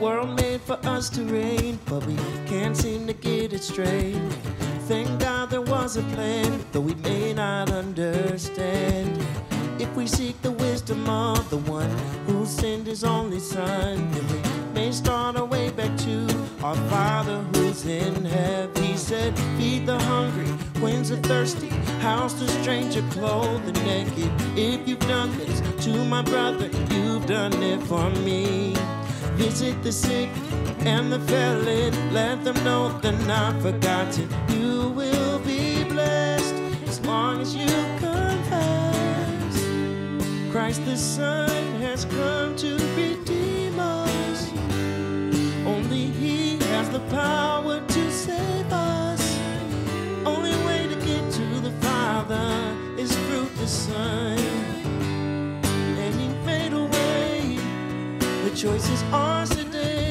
world made for us to reign, but we can't seem to get it straight. Thank God there was a plan, though we may not understand. If we seek the wisdom of the one who sent his only son, then we may start our way back to our Father who's in heaven. He said, feed the hungry, quench the thirsty, house the stranger, clothe the naked. If you've done this to my brother, you've done it for me. Visit the sick and the felon, let them know they're not forgotten. You will be blessed as long as you confess. Christ the Son has come to redeem us. Only He has the power to save us. Only way to get to the Father is through the Son. And He made a way. The choice is ours today.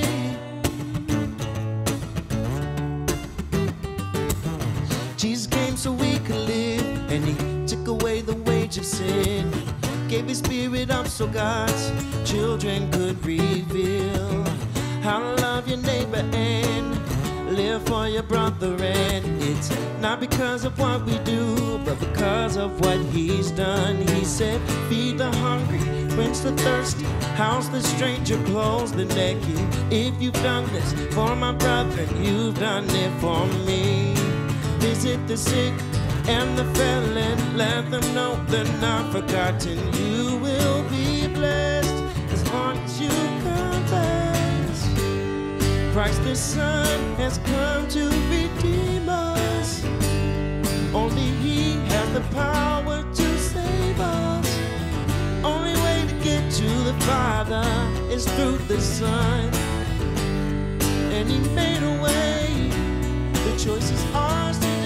Jesus came so we could live, and He took away the wage of sin. Gave His Spirit up so God's children could reveal how to love your neighbor and live for your brother. And it's not because of what we do, but because of what He's done. He said, feed the hungry, quench the thirsty, house the stranger, clothe the naked. If you've done this for my brother, you've done it for me. Visit the sick and the felon, let them know they're not forgotten. You will be blessed as long as you confess. Christ the Son has come to redeem us. Only He has the power to save us. Only way to get to the Father is through the Son. And He made a way. The choice is ours today.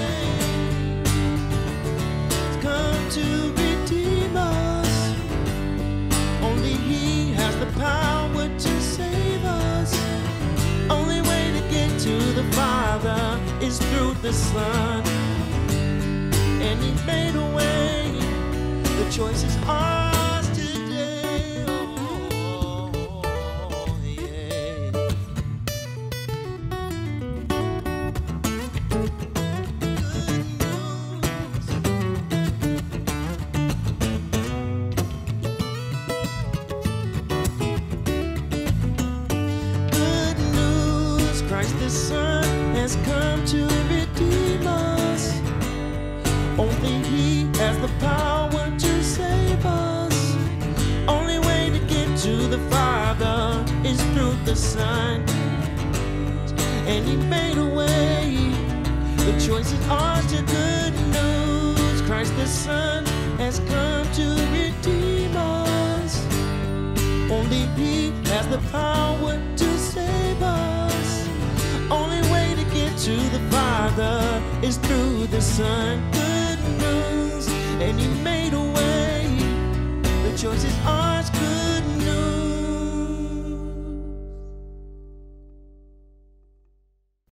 Come to redeem us. Only He has the power to save us. Only way to get to the Father is through the Son. And He made a way. The choice is ours today. Oh, yeah. Christ the Son has come to redeem us. Only He has the power to save us. Only way to get to the Father is through the Son. And He made a way. The choice is ours to good news. Christ the Son has come to redeem us. Only He has the power to save us. Only way to get to the Father is through the Son.